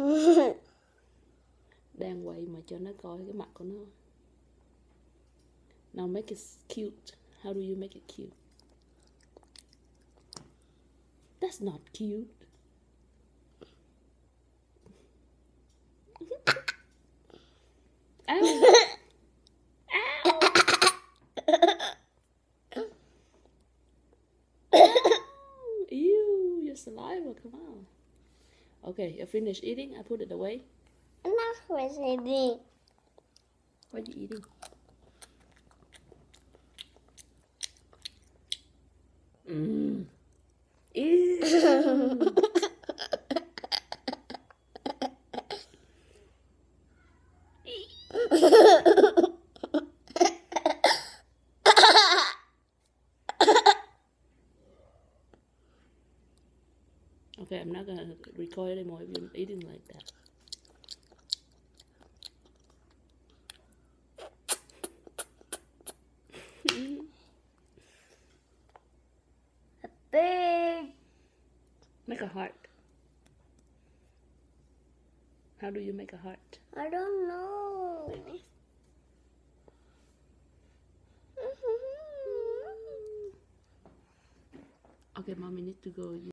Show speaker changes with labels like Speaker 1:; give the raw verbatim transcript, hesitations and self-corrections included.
Speaker 1: Đang quay mà cho nó coi cái mặt của nó. Now make it cute. How do you make it cute? That's not cute. Ow. Ow. Ew, your saliva, come on. Okay, you finished eating? I put it away.
Speaker 2: I'm not eating.
Speaker 1: What are you eating? Mmm. Ew. Okay, I'm not gonna record anymore if you're eating like that.
Speaker 2: A bird.
Speaker 1: Make a heart. How do you make a heart?
Speaker 2: I don't know.
Speaker 1: Okay, mommy need to go.